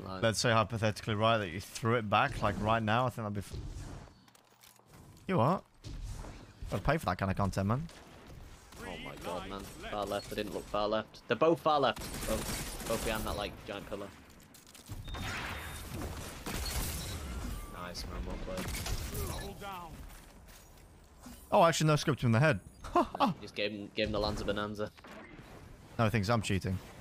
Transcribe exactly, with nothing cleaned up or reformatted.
Like, let's say hypothetically, right, that you threw it back, like right now, I think that'd be... F you what? Gotta pay for that kind of content, man. oh my god, man. Far left, I didn't look far left. They're both far left. Both, both behind that, like, giant pillar. Nice, man, well played. Oh, actually, no, scoped him in the head. Just gave him, gave him the Lanza Bonanza. No, he thinks I'm cheating.